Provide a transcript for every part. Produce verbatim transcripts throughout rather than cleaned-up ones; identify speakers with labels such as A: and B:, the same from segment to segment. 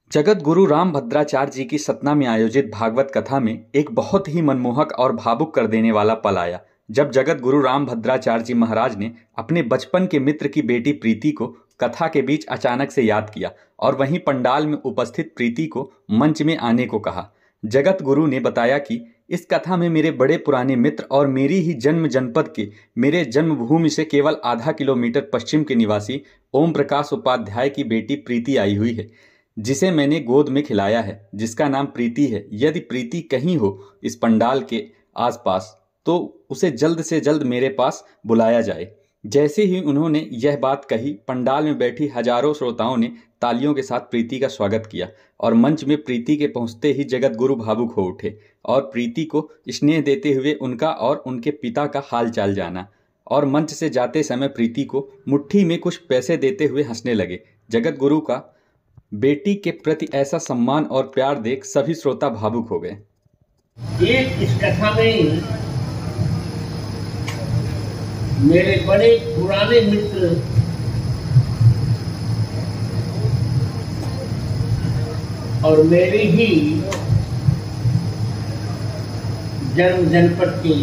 A: जगत गुरु रामभद्राचार्य जी की सतना में आयोजित भागवत कथा में एक बहुत ही मनमोहक और भावुक कर देने वाला पल आया जब जगत गुरु रामभद्राचार्य जी महाराज ने अपने बचपन के मित्र की बेटी प्रीति को कथा के बीच अचानक से याद किया और वहीं पंडाल में उपस्थित प्रीति को मंच में आने को कहा। जगत गुरु ने बताया कि इस कथा में मेरे बड़े पुराने मित्र और मेरी ही जन्म जनपद के मेरे जन्मभूमि से केवल आधा किलोमीटर पश्चिम के निवासी ओम प्रकाश उपाध्याय की बेटी प्रीति आई हुई है, जिसे मैंने गोद में खिलाया है, जिसका नाम प्रीति है। यदि प्रीति कहीं हो इस पंडाल के आसपास तो उसे जल्द से जल्द मेरे पास बुलाया जाए। जैसे ही उन्होंने यह बात कही, पंडाल में बैठी हजारों श्रोताओं ने तालियों के साथ प्रीति का स्वागत किया और मंच में प्रीति के पहुंचते ही जगत गुरु भावुक हो उठे और प्रीति को स्नेह देते हुए उनका और उनके पिता का हाल चाल जाना और मंच से जाते समय प्रीति को मुट्ठी में कुछ पैसे देते हुए हंसने लगे। जगत गुरु का बेटी के प्रति ऐसा सम्मान और प्यार देख सभी श्रोता भावुक हो गए।
B: एक इस कथा में मेरे बड़े पुराने मित्र और मेरी ही जन्म जनपद की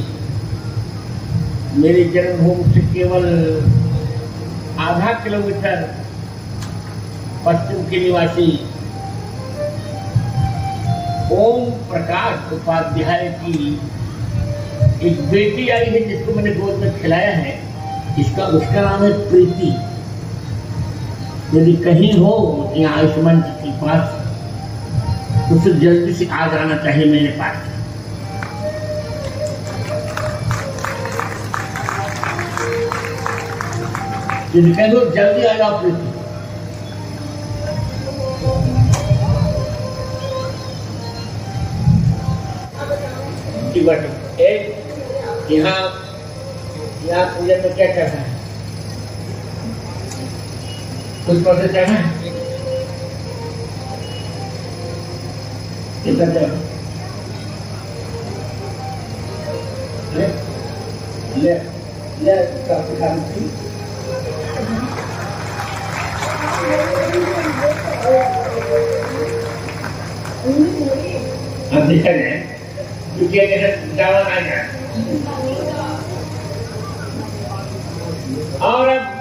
B: मेरी जन्मभूमि से केवल आधा किलोमीटर पश्चिम के निवासी ओम प्रकाश उपाध्याय की एक बेटी आई है जिसको मैंने गोद में खिलाया है। इसका उसका नाम है प्रीति। यदि कहीं हो यहाँ आयुष्मान जी के पास तो उसे जल्दी से आ जाना चाहिए मेरे पास। यदि कहीं हो जल्दी आ जाओ प्रीति। एक यहाँ यहाँ पूजा में क्या करना है? कुछ प्रोसेस करना है? कितना ले ले ले काफी खानी अब देखा जाए और अब